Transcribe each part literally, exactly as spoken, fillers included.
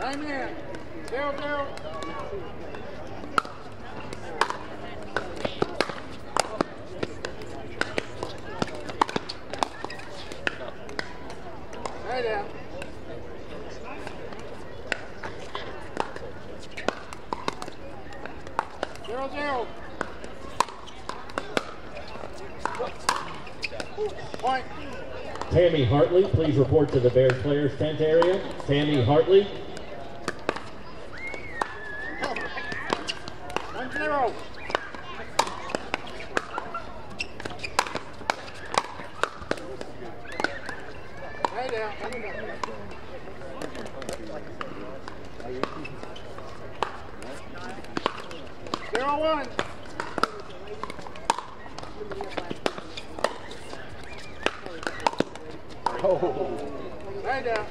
Same here. Zero, zero. Stay down. Zero, zero. Point. Tammy Hartley, please report to the Bears players tent area. Tammy Hartley. One, zero. Stay down. Zero, one. Oh. Stay down.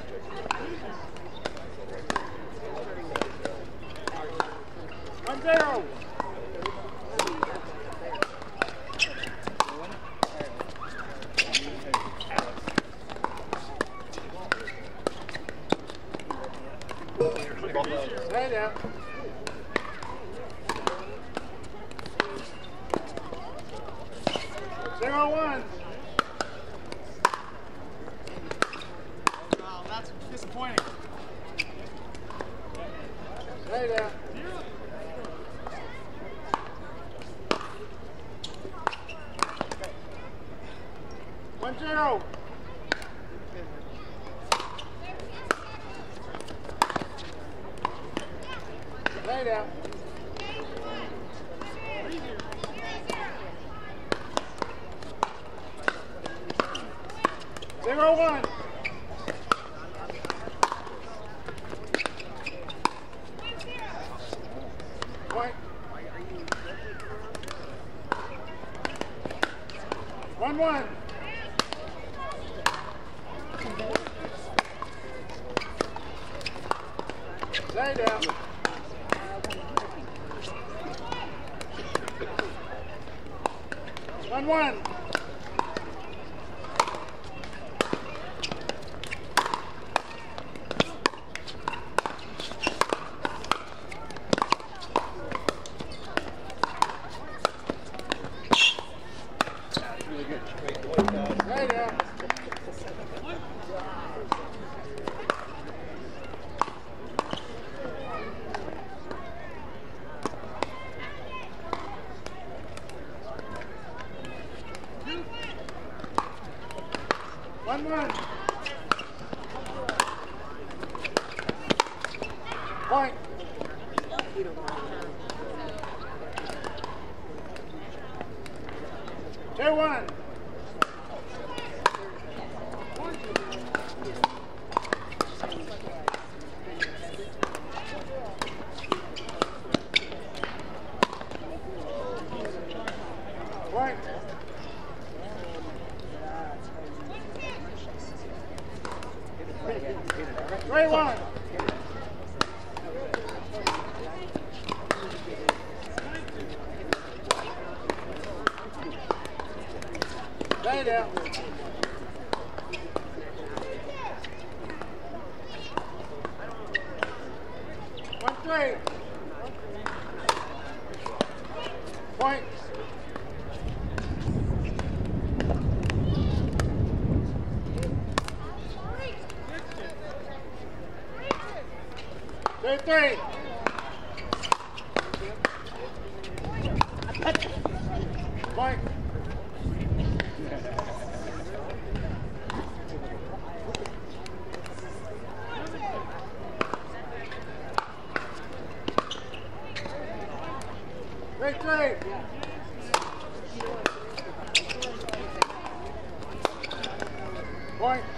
One, zero. Stay down. Zero, one. Wow, that's disappointing. Stay down. One, zero. Stay down. Zero, one. Point. One, one. Stay down. One, one. Stay down. One, one. Point. Two, one. Point. Three, one. Stay down. One, three. Point. Two, three. Point. Three, three. Point.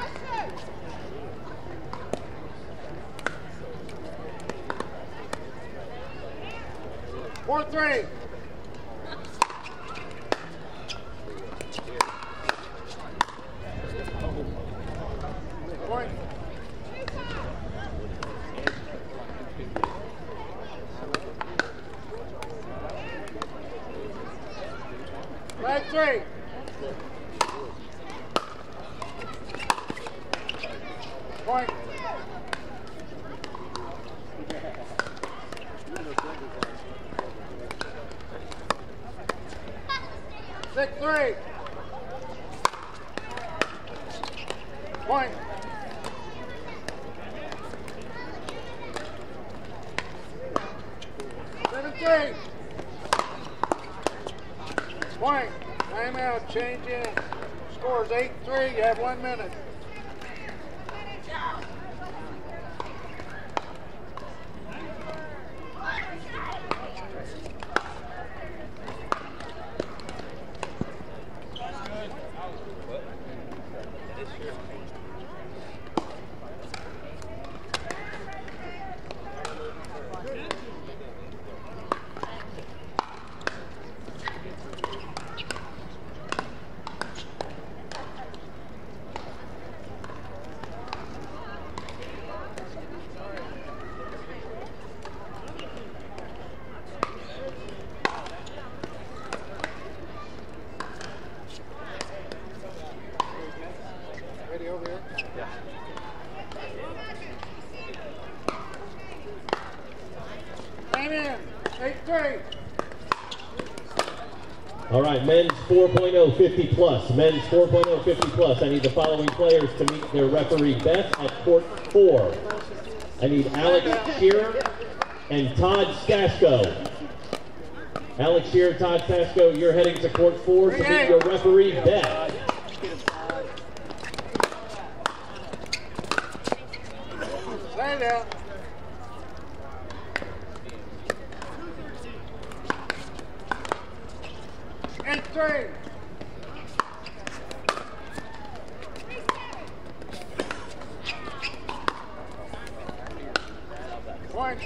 Four, three. Point. Flag three. Point. Six three. Point. Seventeen. Point. Timeout. Change in. Scores eight three. You have one minute. Ready over here? Yeah. Time in. eight three. All right, men's four point oh fifty plus. Men's four point oh fifty plus. I need the following players to meet their referee Beth at court four. I need Alex Shearer and Todd Stasko. Alex Shearer, Todd Stasko, you're heading to court four to meet your referee Beth. Stand down. Eight three. Point.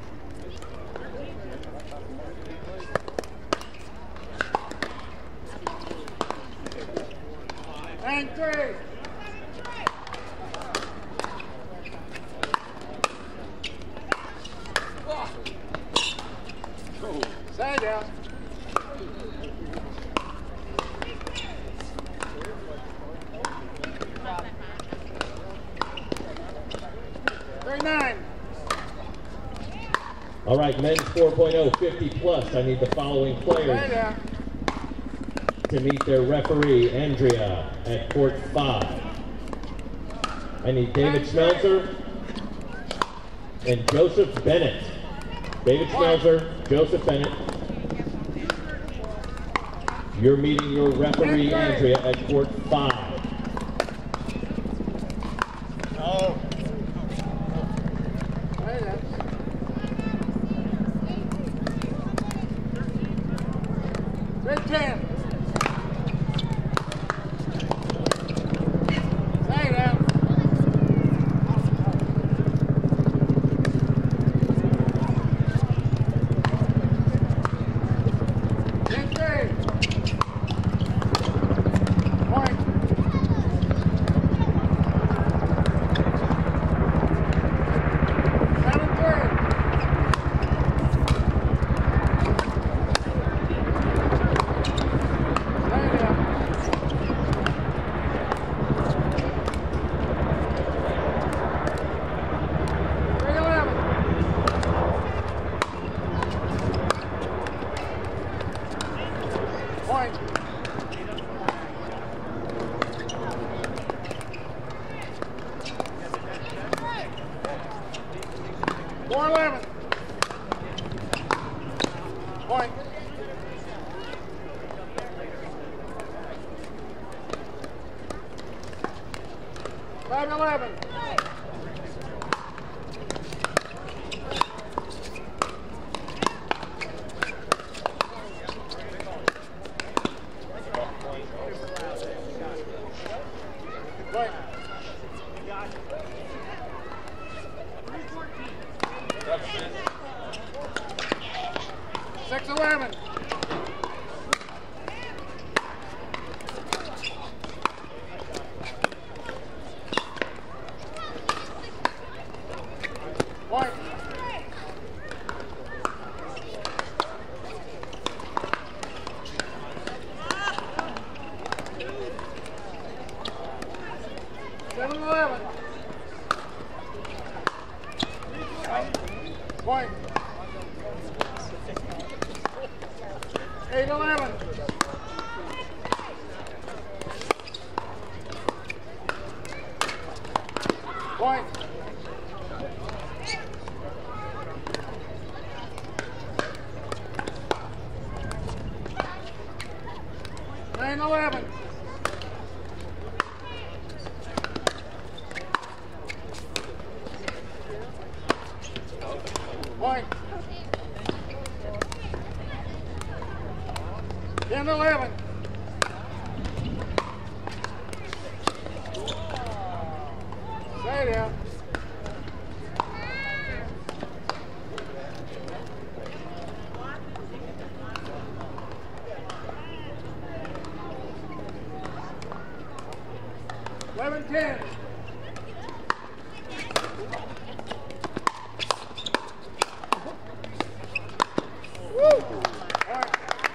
Nine three. Stand down. thirty-nine. All right, men's four point oh fifty plus. I need the following players Stand down. to meet their referee Andrea at court five. I need David Schmelzer and Joseph Bennett. David Schmelzer, Joseph Bennett. You're meeting your referee Andrea at court five. Oh. Stand down. Red ten. Stand down. Ten three. Point. Seven three. Stand down. Three eleven. Point. Four eleven. Point. Five eleven. Point. Six eleven. Point. Seven eleven. Point. eight eleven. Point. nine eleven. Point. ten eleven. Stay there. eleven ten. Woo! All right.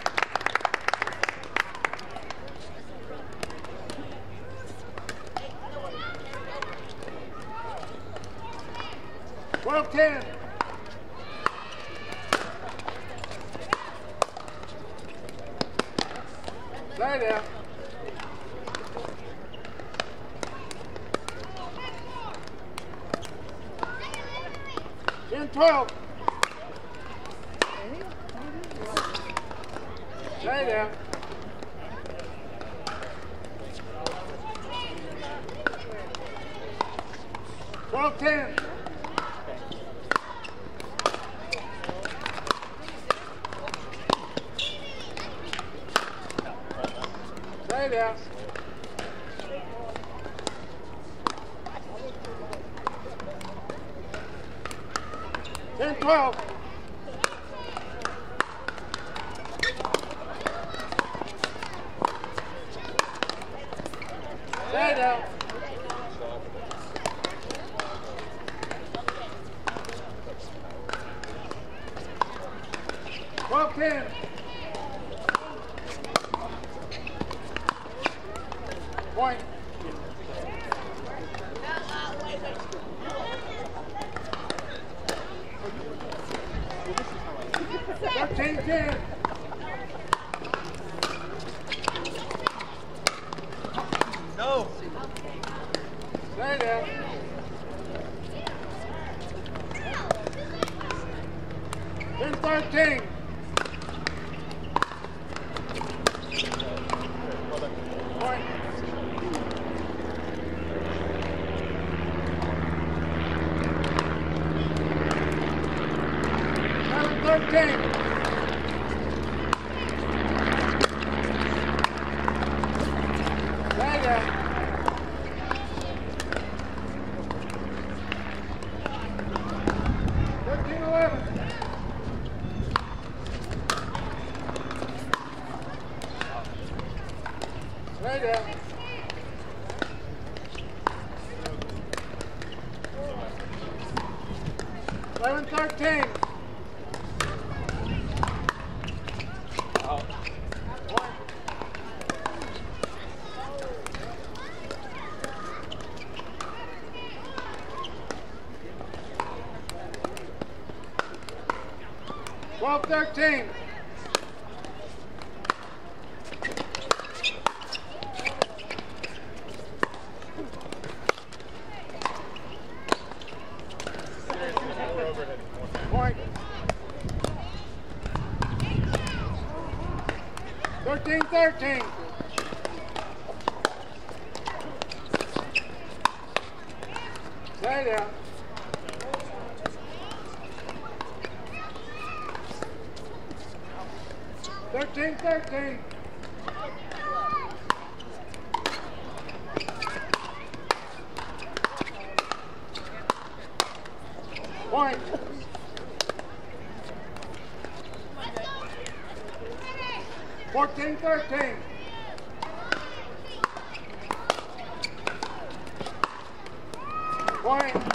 twelve ten. Stay there. ten twelve. Stay there. twelve ten. Stay there. ten twelve. Stay there. twelve ten. Point. thirteen ten. No. Stay there. ten thirteen. Point. eleven thirteen. Stay there. thirteen eleven. Stay there. eleven thirteen. twelve thirteen. Point. thirteen thirteen. Stay there. thirteen thirteen. Point. fourteen thirteen. Point.